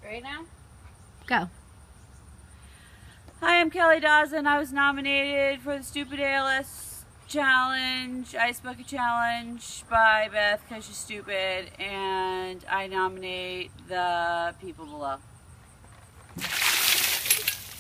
Ready now? Go. Hi, I'm Kelly Dawson. I was nominated for the Stupid ALS Challenge, Ice Bucket Challenge by Beth because she's stupid, and I nominate the people below.